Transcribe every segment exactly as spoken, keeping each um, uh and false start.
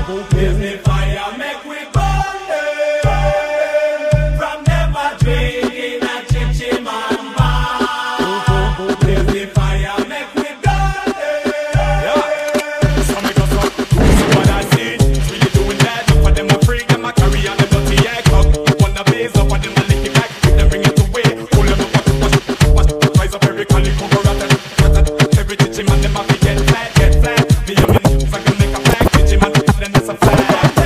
Give me fire, make we burn them. From them a drinking a chichi man bar. Give me fire, make we burn them. Some make us up, see what I see. Really doing that, look for them a freak. Them a carry on them dirty egg up. You wanna blaze up and them a lick it back. Keep them bring it away. Pull them up, watch, watch, watch. Rise up every cali, cover at them. Every chichi man, them a fi get flat, get flat. Me and me, if I can make a flag, chichi man, then that's a flag.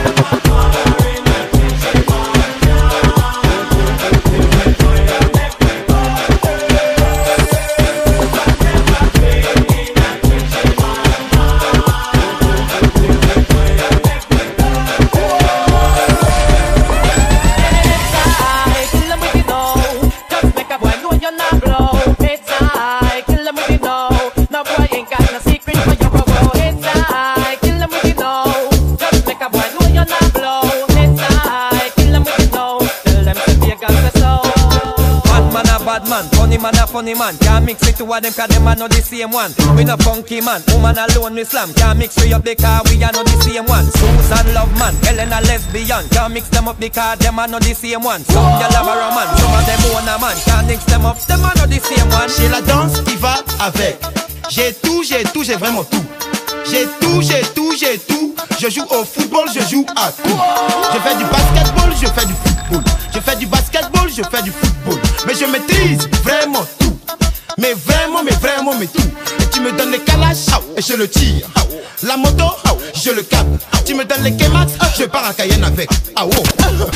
Funny man a funny man, can't mix with two of them cause them a know the same one. We no funky man, woman alone we slam. Can't mix we up because we a know the same one. Susan love man, Helen a lesbian. Can't mix them up because them a know the same one. Some gyal have a roman, some of them own a man. Can't mix them up, them a know the same one. Chez la danse qui va avec. J'ai tout, j'ai tout, j'ai vraiment tout. J'ai tout, j'ai tout, j'ai tout. Je joue au football, je joue à tout. Je fais du basketball, je fais du football. Je fais du basketball, je fais du football. Mais je maîtrise vraiment tout. Mais vraiment, mais vraiment, mais tout. Et tu me donnes les calaches et je le tire. La moto, je le capte. Tu me donnes les K-Max, je pars à Cayenne avec. Ah oh.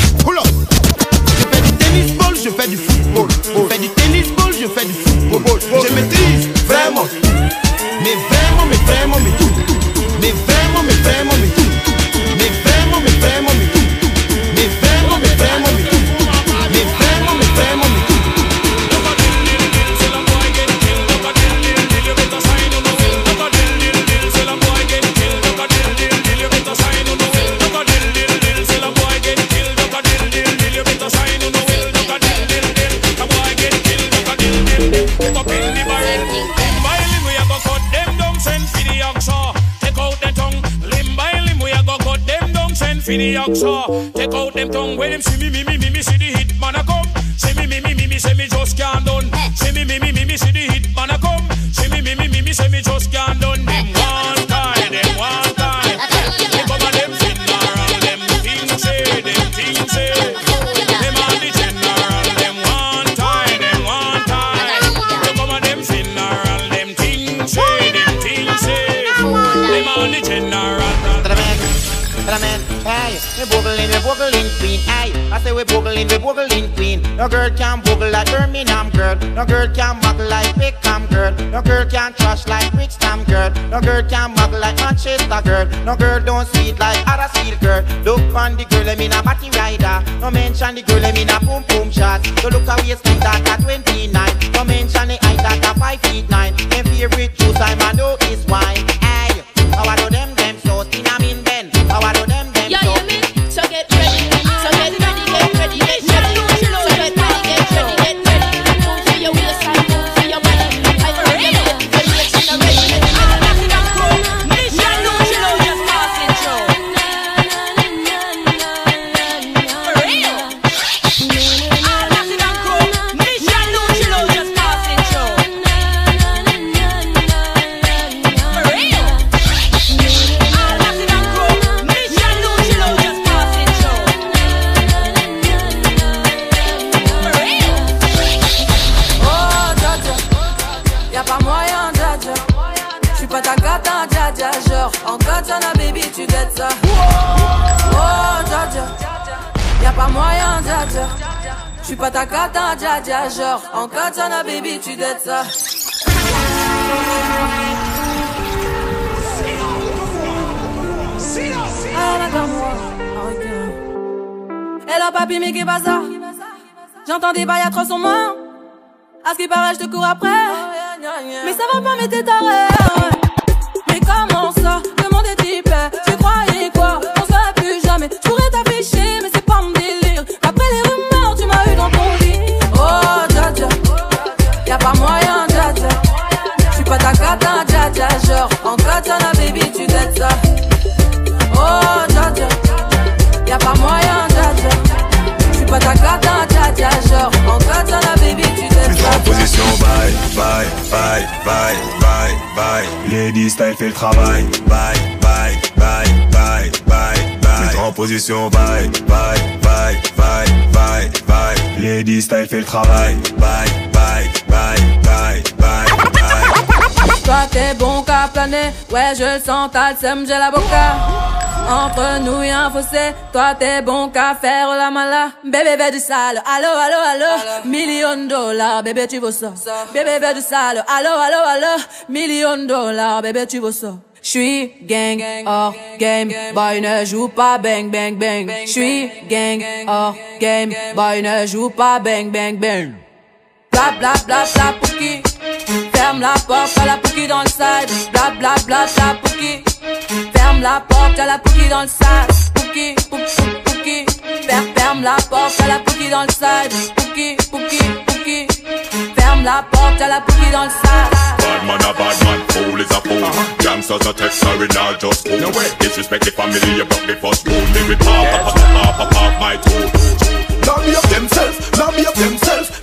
Je fais du tennis ball, je fais du football. Je fais du tennis ball, je fais du football. Je maîtrise vraiment tout. Mais vraiment, mais vraiment, mais tout. Mais vraiment, mais vraiment, mais tout. Mais vraiment, mais vraiment, mais tout. Mais vraiment, mais vraiment, mais tout. Mais vraiment, mais vraiment, mais tout. For the oxa, take out them tongue. When them see me, me, me, me, me, see the hit man a come. See me, me, me, me, me, say me just can't done. See me, me, me, me, me, see the hit man a come. See me, me, me, me, me, say me just can't done. Them one time, them one time. They come and them funeral, them things say, them things say. Them on the general, them one time, them one time. They come and them funeral, them things say, them things say. Them on the general. Hey, we boogling, we boogling queen. Hey, I say we boogling, we boogling queen. No girl can boogle like Birmingham girl. No girl can muggle like Pickham girl. No girl can trash like Brixton girl. No girl can muggle like Manchester girl. No girl don't sweet like Huddersfield girl. Look on the girl, I mean a batty rider. No mention the girl, I mean a boom boom shot. So look how waistline that at twenty-nine. No mention the height that at five feet nine. Them favorite juice I'm a know is wine. Hey, how I do them them so thin I'm in Ben. How I do them them yeah, so. You mean? So get ready, so get ready, get ready, get ready. So get ready, get ready, get ready. Move for your waistline, move for your body. I know you're ready, ready, ready, ready. I'm back in that crew. Mission Lucio just passing through. For real. I'm back in that crew. Mission Lucio just passing through. For real. I'm back in that crew. Mission Lucio just passing through. For real. Oh, Dja Dja, y'a pas moyen, Dja Dja. J'suis pas ta gata, Dja Dja. Genre, en katana, baby, tu dettes ça. Oh, Dja Dja, y'a pas moyen, Dja Dja. J'suis pas ta gata, Dja Dja. Genre, en katana, baby, tu dettes ça. Ah, la gamme, ok. Hello, papi, mais qu'est pas ça? J'entends des bails à trois sur moi. À ce qui paraît, je te cours après. Mais ça va pas, mais t'es taré. Mais comment ça? Le monde est hyper. Tu croyais quoi? On se verra plus jamais. Je pourrais t'afficher, mais c'est pas mon délire. Après les rumeurs, tu m'as eu dans ton lit. Oh, Dja Dja, y'a pas moyen, Dja Dja. J'suis pas ta cata, Dja Dja. Genre, en katana, baby, tu dettes ça. Oh, Dja bye, bye, bye, bye. Lady style fait le travail. Bye, bye, bye, bye, bye, bye. Mets-toi en position, bye, bye, bye, bye, bye, bye. Lady style fait le travail. Bye, bye, bye, bye, bye, bye. Toi t'es bon qu'à planer, ouais je le sens, t'as le seum, j'ai la boca. Entre nous y'a un fossé, toi t'es bon qu'à faire la mala. Bébé veut du sale, allo allo allo, million de dollars, bébé tu veux ça. Bébé veut du sale, allo allo allo, million de dollars, bébé tu veux ça. J'suis gang, hors game, boy ne joue pas bang bang bang. J'suis gang, hors game, boy ne joue pas bang bang bang. Bla bla bla bla pouki, ferme la porte à la pouki dans le side. Bla bla bla bla pouki, ferme la porte à la pouki dans le side. Pouki, pouki, pouki, ferme la porte à la pouki dans le side. Pouki, pouki, pouki, ferme la porte à la pouki dans le side. Bad man a bad man, fool is a fool. Gangsters a text, sorry now just fool. Disrespect the family, you broke the first rule. Live with half, half, half, half, half my tool. Now me up themselves, now me up themselves.